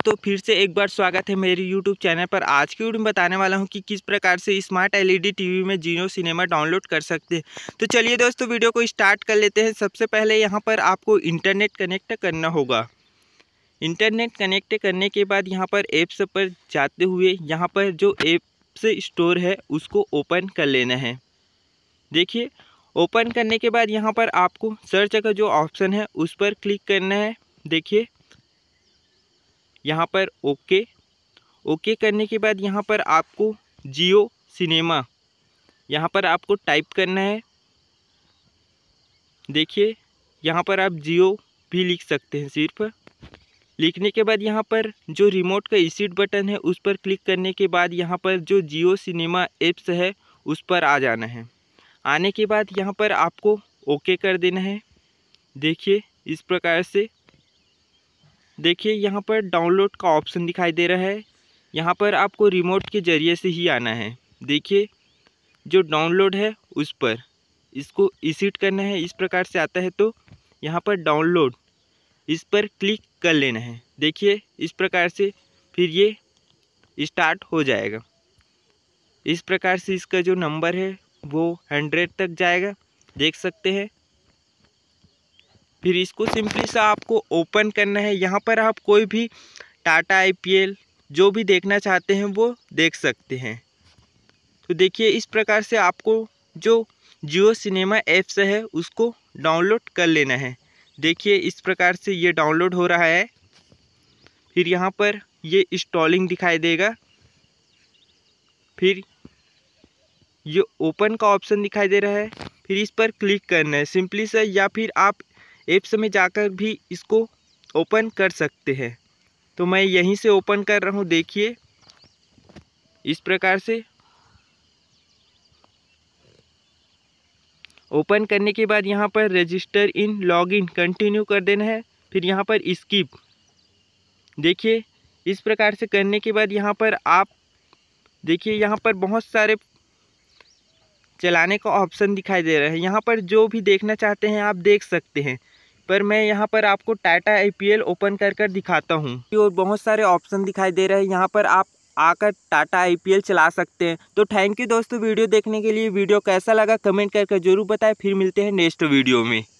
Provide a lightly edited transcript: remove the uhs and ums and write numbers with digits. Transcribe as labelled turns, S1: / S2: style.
S1: दोस्तों फिर से एक बार स्वागत है मेरे YouTube चैनल पर। आज की वीडियो में बताने वाला हूं कि किस प्रकार से स्मार्ट LED टीवी में जियो सिनेमा डाउनलोड कर सकते हैं। तो चलिए दोस्तों वीडियो को स्टार्ट कर लेते हैं। सबसे पहले यहां पर आपको इंटरनेट कनेक्ट करना होगा। इंटरनेट कनेक्ट करने के बाद यहां पर ऐप्स पर जाते हुए यहाँ पर जो ऐप्स स्टोर है उसको ओपन कर लेना है। देखिए ओपन करने के बाद यहाँ पर आपको सर्च का जो ऑप्शन है उस पर क्लिक करना है। देखिए यहाँ पर ओके करने के बाद यहाँ पर आपको जियो सिनेमा यहाँ पर आपको टाइप करना है। देखिए यहाँ पर आप जियो भी लिख सकते हैं। सिर्फ लिखने के बाद यहाँ पर जो रिमोट का ईसीट बटन है उस पर क्लिक करने के बाद यहाँ पर जो जियो सिनेमा ऐप्स है उस पर आ जाना है। आने के बाद यहाँ पर आपको ओके कर देना है। देखिए इस प्रकार से देखिए यहाँ पर डाउनलोड का ऑप्शन दिखाई दे रहा है। यहाँ पर आपको रिमोट के ज़रिए से ही आना है। देखिए जो डाउनलोड है उस पर इसको ईसीट करना है। इस प्रकार से आता है तो यहाँ पर डाउनलोड इस पर क्लिक कर लेना है। देखिए इस प्रकार से फिर ये स्टार्ट हो जाएगा। इस प्रकार से इसका जो नंबर है वो 100 तक जाएगा, देख सकते हैं। फिर इसको सिंपली सा आपको ओपन करना है। यहाँ पर आप कोई भी टाटा IPL जो भी देखना चाहते हैं वो देख सकते हैं। तो देखिए इस प्रकार से आपको जो जियो सिनेमा ऐप्स है उसको डाउनलोड कर लेना है। देखिए इस प्रकार से ये डाउनलोड हो रहा है। फिर यहाँ पर ये इंस्टॉलिंग दिखाई देगा। फिर ये ओपन का ऑप्शन दिखाई दे रहा है। फिर इस पर क्लिक करना है सिंपली सा, या फिर आप ऐप्स में जाकर भी इसको ओपन कर सकते हैं। तो मैं यहीं से ओपन कर रहा हूँ। देखिए इस प्रकार से ओपन करने के बाद यहाँ पर रजिस्टर इन लॉगिन कंटिन्यू कर देना है। फिर यहाँ पर स्किप। देखिए इस प्रकार से करने के बाद यहाँ पर आप देखिए यहाँ पर बहुत सारे चलाने का ऑप्शन दिखाई दे रहा है। यहाँ पर जो भी देखना चाहते हैं आप देख सकते हैं, पर मैं यहाँ पर आपको टाटा IPL ओपन कर दिखाता हूँ। और बहुत सारे ऑप्शन दिखाई दे रहे हैं। यहाँ पर आप आकर टाटा IPL चला सकते हैं। तो थैंक यू दोस्तों वीडियो देखने के लिए। वीडियो कैसा लगा कमेंट करके ज़रूर बताएं। फिर मिलते हैं नेक्स्ट वीडियो में।